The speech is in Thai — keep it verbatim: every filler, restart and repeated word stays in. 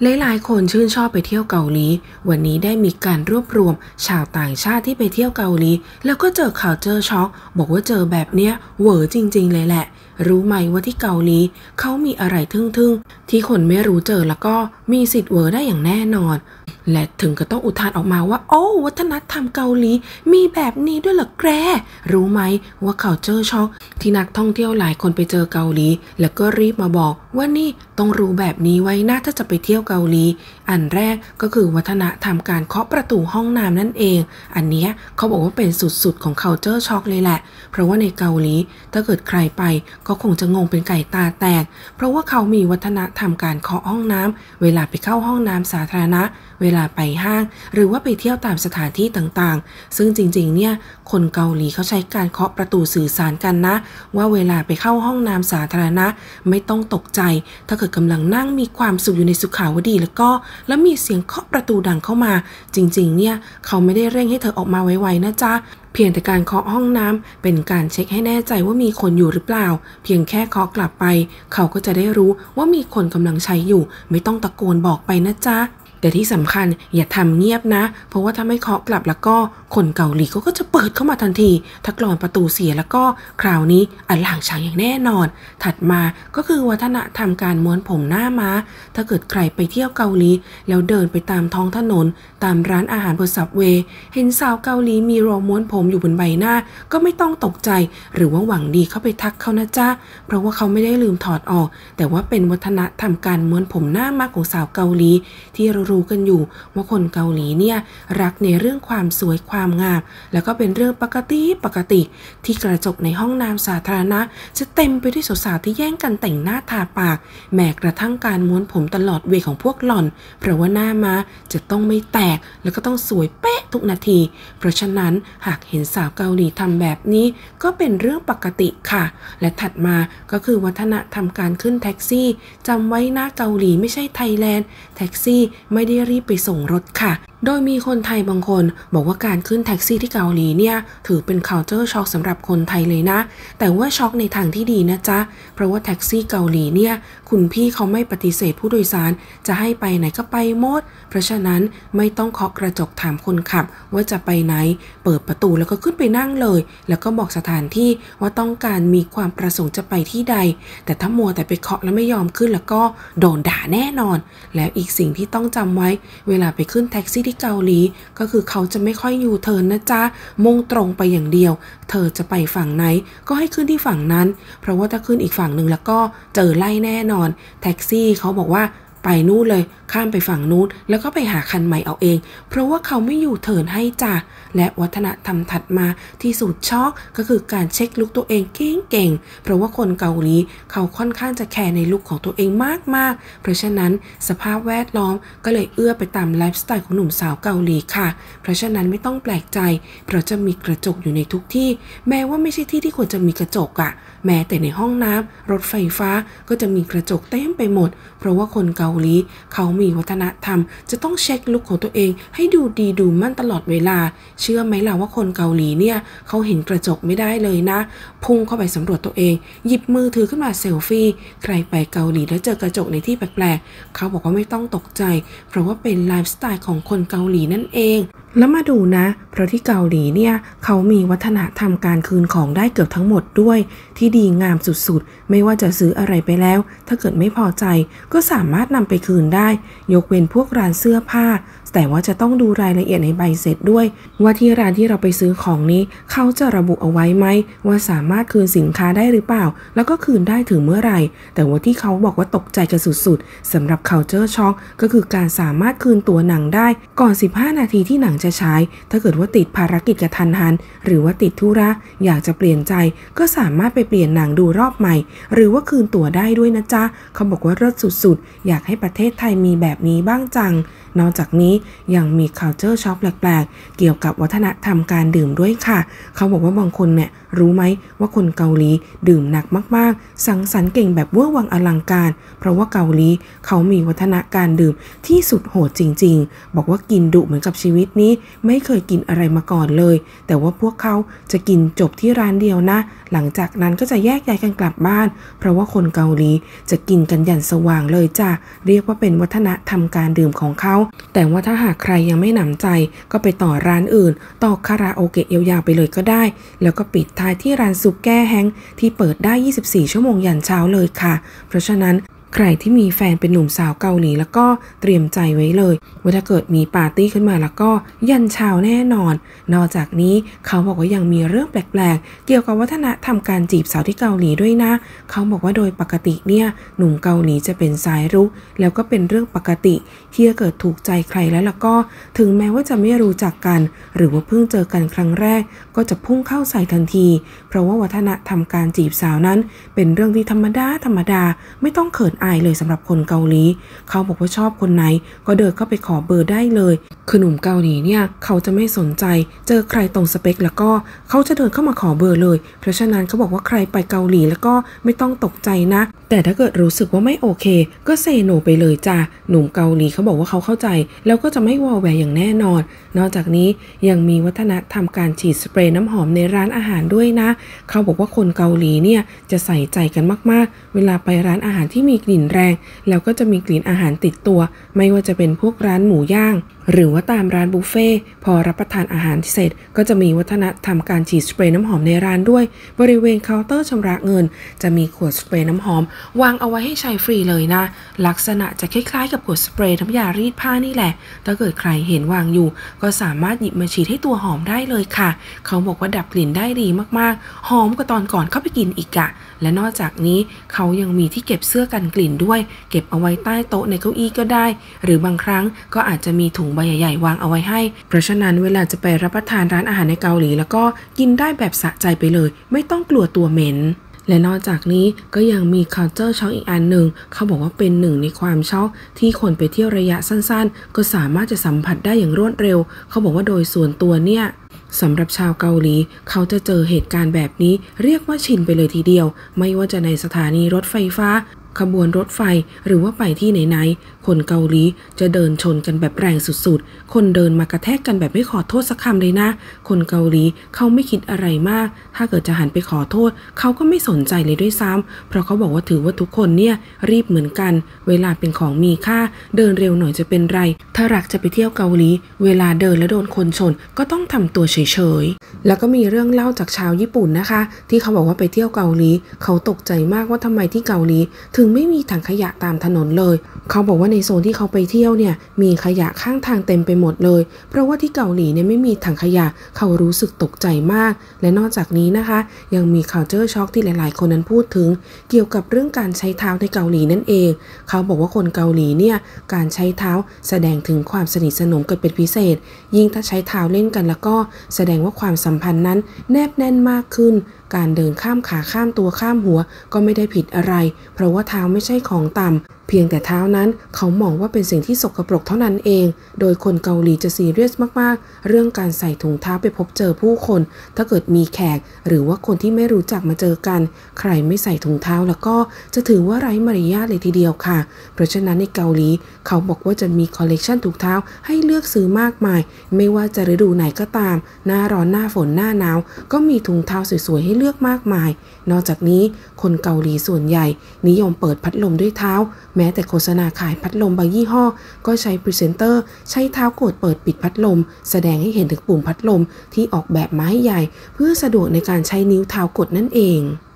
หลายๆคนชื่นชอบไปเที่ยวเกาหลีวันนี้ได้มีการรวบรวมชาวต่างชาติที่ไปเที่ยวเกาหลีแล้วก็เจอข่าวเจอช็อกบอกว่าเจอแบบเนี้ยเหวอจริงๆเลยแหละรู้ไหมว่าที่เกาหลีเขามีอะไรทึ่งๆที่คนไม่รู้เจอแล้วก็มีสิทธิ์เหวอได้อย่างแน่นอนและถึงก็ต้องอุทานออกมาว่าโอ้วัฒนธรรมเกาหลีมีแบบนี้ด้วยเหรอแกรู้ไหมว่าข่าวเจอช็อกที่นักท่องเที่ยวหลายคนไปเจอเกาหลีแล้วก็รีบมาบอกว่านี่ต้องรู้แบบนี้ไว้นะถ้าจะไปเที่ยวเกาหลีอันแรกก็คือวัฒนธรรมการเคาะประตูห้องน้ำนั่นเองอันเนี้ยเขาบอกว่าเป็นสุดๆของculture shockเลยแหละเพราะว่าในเกาหลีถ้าเกิดใครไปก็คงจะงงเป็นไก่ตาแตกเพราะว่าเขามีวัฒนธรรมการเคาะห้องน้ำเวลาไปเข้าห้องน้ำสาธารณะเวลาไปห้างหรือว่าไปเที่ยวตามสถานที่ต่างๆซึ่งจริงๆเนี่ยคนเกาหลีเขาใช้การเคาะประตูสื่อสารกันนะว่าเวลาไปเข้าห้องน้ำสาธารณะไม่ต้องตกใจถ้าเกิดกำลังนั่งมีความสุขอยู่ในสุขาวดีแล้วก็แล้วมีเสียงเคาะประตูดังเข้ามาจริงๆเนี่ยเขาไม่ได้เร่งให้เธอออกมาไวๆนะจ๊ะเพียงแต่การเคาะห้องน้ำเป็นการเช็คให้แน่ใจว่ามีคนอยู่หรือเปล่าเพียงแค่เคาะกลับไปเขาก็จะได้รู้ว่ามีคนกำลังใช้อยู่ไม่ต้องตะโกนบอกไปนะจ๊ะแต่ที่สำคัญอย่าทำเงียบนะเพราะว่าถ้าไม่เคาะกลับแล้วก็คนเกาหลีเขาก็จะเปิดเข้ามาทันทีถ้ากลอนประตูเสียแล้วก็คราวนี้อลังฉางอย่างแน่นอนถัดมาก็คือวัฒนธรรมการม้วนผมหน้าม้าถ้าเกิดใครไปเที่ยวเกาหลีแล้วเดินไปตามท้องถนนตามร้านอาหารบนซับเวย์เห็นสาวเกาหลีมีโรม้วนผมอยู่บนใบหน้าก็ไม่ต้องตกใจหรือว่าหวังดีเข้าไปทักเขานะจ๊ะเพราะว่าเขาไม่ได้ลืมถอดออกแต่ว่าเป็นวัฒนธรรมการม้วนผมหน้าม้าของสาวเกาหลีที่เรารู้กันอยู่ว่าคนเกาหลีเนี่ยรักในเรื่องความสวยความงามแล้วก็เป็นเรื่องปกติปกติที่กระจกในห้องน้ำสาธารณะจะเต็มไปด้วยสาวๆที่แย่งกันแต่งหน้าทาปากแม้กระทั่งการม้วนผมตลอดเวของพวกหล่อนเพราะว่าหน้าม้าจะต้องไม่แตกแล้วก็ต้องสวยเป๊ะทุกนาทีเพราะฉะนั้นหากเห็นสาวเกาหลีทำแบบนี้ก็เป็นเรื่องปกติค่ะและถัดมาก็คือวัฒนธรรมการขึ้นแท็กซี่จำไว้นะเกาหลีไม่ใช่ไทยแลนด์แท็กซี่ไม่ได้รีบไปส่งรถค่ะโดยมีคนไทยบางคนบอกว่าการขึ้นแท็กซี่ที่เกาหลีเนี่ยถือเป็น culture shock สำหรับคนไทยเลยนะแต่ว่าช็อกในทางที่ดีนะจ๊ะเพราะว่าแท็กซี่เกาหลีเนี่ยคุณพี่เขาไม่ปฏิเสธผู้โดยสารจะให้ไปไหนก็ไปหมดเพราะฉะนั้นไม่ต้องเคาะกระจกถามคนขับว่าจะไปไหนเปิดประตูแล้วก็ขึ้นไปนั่งเลยแล้วก็บอกสถานที่ว่าต้องการมีความประสงค์จะไปที่ใดแต่ถ้ามัวแต่ไปเคาะแล้วไม่ยอมขึ้นแล้วก็โดนด่าแน่นอนแล้วอีกสิ่งที่ต้องจำไว้เวลาไปขึ้นแท็กซี่ที่เกาหลีก็คือเขาจะไม่ค่อยยูเทิร์นนะจ๊ะมุ่งตรงไปอย่างเดียวเธอจะไปฝั่งไหนก็ให้ขึ้นที่ฝั่งนั้นเพราะว่าถ้าขึ้นอีกฝั่งหนึ่งแล้วก็เจอไล่แน่นอนแท็กซี่เขาบอกว่าไปนู่นเลยข้ามไปฝั่งนู้นแล้วก็ไปหาคันใหม่เอาเองเพราะว่าเขาไม่อยู่เทิร์นให้จ้ะและวัฒนธรรมถัดมาที่สุดช็อกก็คือการเช็คลุคตัวเองเก่งๆเพราะว่าคนเกาหลีเขาค่อนข้างจะแคร์ในลุคของตัวเองมากๆเพราะฉะนั้นสภาพแวดล้อมก็เลยเอื้อไปตามไลฟ์สไตล์ของหนุ่มสาวเกาหลีค่ะเพราะฉะนั้นไม่ต้องแปลกใจเพราะจะมีกระจกอยู่ในทุกที่แม้ว่าไม่ใช่ที่ที่ควรจะมีกระจกอะแม้แต่ในห้องน้ำรถไฟฟ้าก็จะมีกระจกเต็มไปหมดเพราะว่าคนเกาหลีเขามีวัฒนธรรมจะต้องเช็คลุคของตัวเองให้ดูดีดูมั่นตลอดเวลาเชื่อไหมล่ะว่าคนเกาหลีเนี่ยเขาเห็นกระจกไม่ได้เลยนะพุ่งเข้าไปสำรวจตัวเองหยิบมือถือขึ้นมาเซลฟี่ใครไปเกาหลีแล้วเจอกระจกในที่แปลกๆเขาบอกว่าไม่ต้องตกใจเพราะว่าเป็นไลฟ์สไตล์ของคนเกาหลีนั่นเองแล้วมาดูนะเพราะที่เกาหลีเนี่ยเขามีวัฒนธรรมการคืนของได้เกือบทั้งหมดด้วยที่ดีงามสุดๆไม่ว่าจะซื้ออะไรไปแล้วถ้าเกิดไม่พอใจก็สามารถนำไปคืนได้ยกเว้นพวกร้านเสื้อผ้าแต่ว่าจะต้องดูรายละเอียดในใบเสร็จด้วยว่าที่ร้านที่เราไปซื้อของนี้เขาจะระบุเอาไว้ไหมว่าสามารถคืนสินค้าได้หรือเปล่าแล้วก็คืนได้ถึงเมื่อไหร่แต่ว่าที่เขาบอกว่าตกใจกันสุดๆสำหรับ culture shock ก็คือการสามารถคืนตั๋วหนังได้ก่อนสิบห้านาทีที่หนังจะฉายถ้าเกิดว่าติดภารกิจกระทันหันหรือว่าติดธุระอยากจะเปลี่ยนใจก็สามารถไปเปลี่ยนหนังดูรอบใหม่หรือว่าคืนตั๋วได้ด้วยนะจ๊ะเขาบอกว่าเลิศสุดๆอยากให้ประเทศไทยมีแบบนี้บ้างจังนอกจากนี้ยังมี culture shock แปลกๆเกี่ยวกับวัฒนธรรมการดื่มด้วยค่ะเขาบอกว่าบางคนเนี่ยรู้ไหมว่าคนเกาหลีดื่มหนักมากๆสังสรรค์เก่งแบบเวอร์วังอลังการเพราะว่าเกาหลีเขามีวัฒนการดื่มที่สุดโหดจริงๆบอกว่ากินดุเหมือนกับชีวิตนี้ไม่เคยกินอะไรมาก่อนเลยแต่ว่าพวกเขาจะกินจบที่ร้านเดียวนะหลังจากนั้นก็จะแยกย้ายกันกลับบ้านเพราะว่าคนเกาหลีจะกินกันยันสว่างเลยจ้ะเรียกว่าเป็นวัฒนธรรมการดื่มของเขาแต่ว่าถ้าหากใครยังไม่หนำใจก็ไปต่อร้านอื่นต่อคาราโอเกะยาวๆไปเลยก็ได้แล้วก็ปิดท้ายที่ร้านซุปแก้แห้งที่เปิดได้ยี่สิบสี่ชั่วโมงยันเช้าเลยค่ะเพราะฉะนั้นใครที่มีแฟนเป็นหนุ่มสาวเกาหลีแล้วก็เตรียมใจไว้เลยว่าถ้าเกิดมีปาร์ตี้ขึ้นมาแล้วก็ยันเช้าแน่นอนนอกจากนี้เขาบอกว่ายังมีเรื่องแปลกๆเกี่ยวกับวัฒนธรรมการจีบสาวที่เกาหลีด้วยนะเขาบอกว่าโดยปกติเนี่ยหนุ่มเกาหลีจะเป็นสายรุกแล้วก็เป็นเรื่องปกติที่จะเกิดถูกใจใครแล้วแล้วก็ถึงแม้ว่าจะไม่รู้จักกันหรือว่าเพิ่งเจอกันครั้งแรกก็จะพุ่งเข้าใส่ทันทีเพราะว่าวัฒนธรรมการจีบสาวนั้นเป็นเรื่องที่ธรรมดาธรรมดาไม่ต้องเขินอายเลยสำหรับคนเกาหลีเขาบอกว่าชอบคนไหนก็เดินเข้าไปขอเบอร์ได้เลยคือหนุ่มเกาหลีเนี่ยเขาจะไม่สนใจเจอใครตรงสเปคแล้วก็เขาจะเดินเข้ามาขอเบอร์เลยเพราะฉะนั้นเขาบอกว่าใครไปเกาหลีแล้วก็ไม่ต้องตกใจนะแต่ถ้าเกิดรู้สึกว่าไม่โอเคก็เซโนไปเลยจ้ะหนุ่มเกาหลีเขาบอกว่าเขาเข้าใจแล้วก็จะไม่วอแวร์อย่างแน่นอนนอกจากนี้ยังมีวัฒนธรรมการฉีดสเปรย์น้ำหอมในร้านอาหารด้วยนะเขาบอกว่าคนเกาหลีเนี่ยจะใส่ใจกันมากๆเวลาไปร้านอาหารที่มีกลิ่นแรงแล้วก็จะมีกลิ่นอาหารติดตัวไม่ว่าจะเป็นพวกร้านหมูย่างหรือว่าตามร้านบุฟเฟ่พอรับประทานอาหารเสร็จก็จะมีวัฒนธรรมการฉีดสเปรย์น้ำหอมในร้านด้วยบริเวณเคาน์เตอร์ชำระเงินจะมีขวดสเปรย์น้ำหอมวางเอาไว้ให้ใช้ฟรีเลยนะลักษณะจะคล้ายๆกับขวดสเปรย์น้ำยารีดผ้านี่แหละถ้าเกิดใครเห็นวางอยู่ก็สามารถหยิบมาฉีดให้ตัวหอมได้เลยค่ะเขาบอกว่าดับกลิ่นได้ดีมากๆหอมกว่าตอนก่อนเข้าไปกินอีกอะและนอกจากนี้เขายังมีที่เก็บเสื้อกันกลิ่นด้วยเก็บเอาไว้ใต้โต๊ะในเก้าอี้ก็ได้หรือบางครั้งก็อาจจะมีถุงใบใหญ่ๆวางเอาไว้ให้เพราะฉะนั้นเวลาจะไปรับประทานร้านอาหารในเกาหลีแล้วก็กินได้แบบสะใจไปเลยไม่ต้องกลัวตัวเหม็นและนอกจากนี้ก็ยังมี culture shock อีกอันหนึ่งเขาบอกว่าเป็นหนึ่งในความช็อกที่คนไปเที่ยวระยะสั้นๆก็สามารถจะสัมผัสได้อย่างรวดเร็วเขาบอกว่าโดยส่วนตัวเนี่ยสำหรับชาวเกาหลีเขาจะเจอเหตุการณ์แบบนี้เรียกว่าชินไปเลยทีเดียวไม่ว่าจะในสถานีรถไฟฟ้าขบวนรถไฟหรือว่าไปที่ไหนๆคนเกาหลีจะเดินชนกันแบบแรงสุดๆคนเดินมากระแทกกันแบบไม่ขอโทษสักคำเลยนะคนเกาหลีเขาไม่คิดอะไรมากถ้าเกิดจะหันไปขอโทษเขาก็ไม่สนใจเลยด้วยซ้ำเพราะเขาบอกว่าถือว่าทุกคนเนี่ยรีบเหมือนกันเวลาเป็นของมีค่าเดินเร็วหน่อยจะเป็นไรถ้ารักจะไปเที่ยวเกาหลีเวลาเดินแล้วโดนคนชนก็ต้องทำตัวเฉยๆแล้วก็มีเรื่องเล่าจากชาวญี่ปุ่นนะคะที่เขาบอกว่าไปเที่ยวเกาหลีเขาตกใจมากว่าทำไมที่เกาหลีถึงไม่มีถังขยะตามถนนเลยเขาบอกว่าในโซนที่เขาไปเที่ยวเนี่ยมีขยะข้างทางเต็มไปหมดเลยเพราะว่าที่เกาหลีเนี่ยไม่มีถังขยะเขารู้สึกตกใจมากและนอกจากนี้นะคะยังมี culture shock ที่หลายๆคนนั้นพูดถึงเกี่ยวกับเรื่องการใช้เท้าในเกาหลีนั่นเองเขาบอกว่าคนเกาหลีเนี่ยการใช้เท้าแสดงถึงความสนิทสนมกันเป็นพิเศษยิ่งถ้าใช้เท้าเล่นกันแล้วก็แสดงว่าความสัมพันธ์นั้นแนบแน่นมากขึ้นการเดินข้ามขาข้ามตัวข้ามหัวก็ไม่ได้ผิดอะไรเพราะว่าเท้าไม่ใช่ของต่ำเพียงแต่เท้านั้นเขามองว่าเป็นสิ่งที่สกปรกเท่านั้นเองโดยคนเกาหลีจะซีเรียสมากๆเรื่องการใส่ถุงเท้าไปพบเจอผู้คนถ้าเกิดมีแขกหรือว่าคนที่ไม่รู้จักมาเจอกันใครไม่ใส่ถุงเท้าแล้วก็จะถือว่าไร้มารยาทเลยทีเดียวค่ะเพราะฉะนั้นในเกาหลีเขาบอกว่าจะมีคอลเลกชันถุงเท้าให้เลือกซื้อมากมายไม่ว่าจะฤดูไหนก็ตามหน้าร้อนหน้าฝนหน้าหนาวก็มีถุงเท้าสวยๆให้เลือกมากมายนอกจากนี้คนเกาหลีส่วนใหญ่นิยมเปิดพัดลมด้วยเท้าแม้แต่โฆษณาขายพัดลมบางยี่ห้อก็ใช้พรีเซนเตอร์ใช้เท้ากดเปิดปิดพัดลมแสดงให้เห็นถึงปุ่มพัดลมที่ออกแบบมาให้ใหญ่เพื่อสะดวกในการใช้นิ้วเท้ากดนั่นเอง